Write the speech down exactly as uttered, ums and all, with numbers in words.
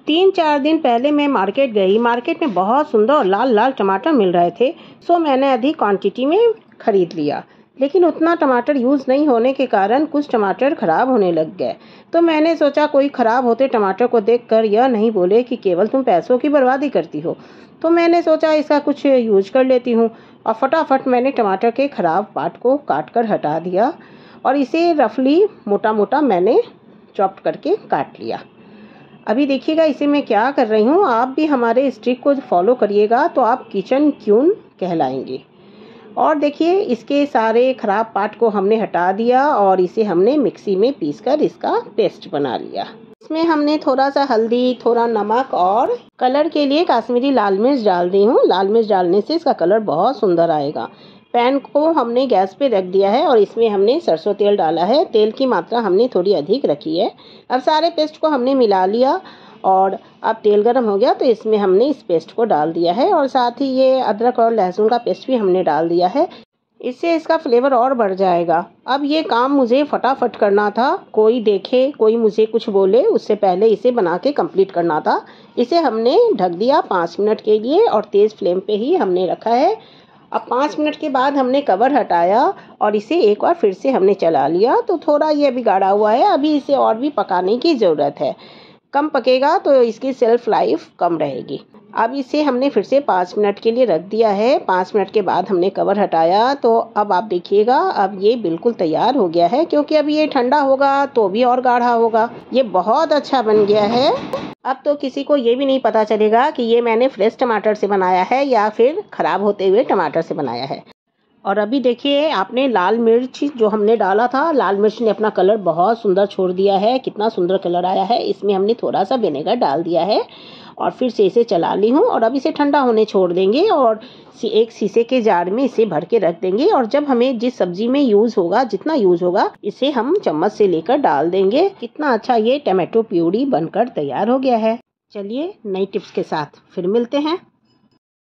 तीन चार दिन पहले मैं मार्केट गई। मार्केट में बहुत सुंदर और लाल लाल टमाटर मिल रहे थे, सो मैंने अधिक क्वांटिटी में ख़रीद लिया। लेकिन उतना टमाटर यूज़ नहीं होने के कारण कुछ टमाटर ख़राब होने लग गए। तो मैंने सोचा कोई ख़राब होते टमाटर को देखकर यह नहीं बोले कि केवल तुम पैसों की बर्बादी करती हो। तो मैंने सोचा इसका कुछ यूज कर लेती हूँ और फटाफट मैंने टमाटर के ख़राब पार्ट को काट कर हटा दिया और इसे रफली मोटा मोटा मैंने चॉप करके काट लिया। अभी देखिएगा इसे मैं क्या कर रही हूँ। आप भी हमारे इस ट्रिक को फॉलो करिएगा तो आप किचन क्वीन कहलाएंगे। और देखिए इसके सारे ख़राब पार्ट को हमने हटा दिया और इसे हमने मिक्सी में पीसकर इसका पेस्ट बना लिया। इसमें हमने थोड़ा सा हल्दी, थोड़ा नमक और कलर के लिए काश्मीरी लाल मिर्च डाल दी हूँ। लाल मिर्च डालने से इसका कलर बहुत सुंदर आएगा। पैन को हमने गैस पे रख दिया है और इसमें हमने सरसों तेल डाला है। तेल की मात्रा हमने थोड़ी अधिक रखी है। अब सारे पेस्ट को हमने मिला लिया और अब तेल गर्म हो गया तो इसमें हमने इस पेस्ट को डाल दिया है और साथ ही ये अदरक और लहसुन का पेस्ट भी हमने डाल दिया है। इससे इसका फ्लेवर और बढ़ जाएगा। अब ये काम मुझे फटाफट करना था। कोई देखे, कोई मुझे कुछ बोले उससे पहले इसे बना के कंप्लीट करना था। इसे हमने ढक दिया पाँच मिनट के लिए और तेज़ फ्लेम पे ही हमने रखा है। अब पाँच मिनट के बाद हमने कवर हटाया और इसे एक बार फिर से हमने चला लिया। तो थोड़ा ये अभी गाढ़ा हुआ है, अभी इसे और भी पकाने की ज़रूरत है। कम पकेगा तो इसकी सेल्फ लाइफ कम रहेगी। अब इसे हमने फिर से पाँच मिनट के लिए रख दिया है। पाँच मिनट के बाद हमने कवर हटाया तो अब आप देखिएगा अब ये बिल्कुल तैयार हो गया है, क्योंकि अब ये ठंडा होगा तो भी और गाढ़ा होगा। ये बहुत अच्छा बन गया है। अब तो किसी को ये भी नहीं पता चलेगा कि ये मैंने फ्रेश टमाटर से बनाया है या फिर ख़राब होते हुए टमाटर से बनाया है। और अभी देखिए आपने लाल मिर्च जो हमने डाला था, लाल मिर्च ने अपना कलर बहुत सुंदर छोड़ दिया है। कितना सुंदर कलर आया है। इसमें हमने थोड़ा सा विनेगर डाल दिया है और फिर से इसे चला ली हूँ और अब इसे ठंडा होने छोड़ देंगे और एक शीशे के जार में इसे भर के रख देंगे। और जब हमें जिस सब्जी में यूज़ होगा, जितना यूज़ होगा, इसे हम चम्मच से लेकर डाल देंगे। कितना अच्छा ये टमाटो प्यूरी बनकर तैयार हो गया है। चलिए नई टिप्स के साथ फिर मिलते हैं।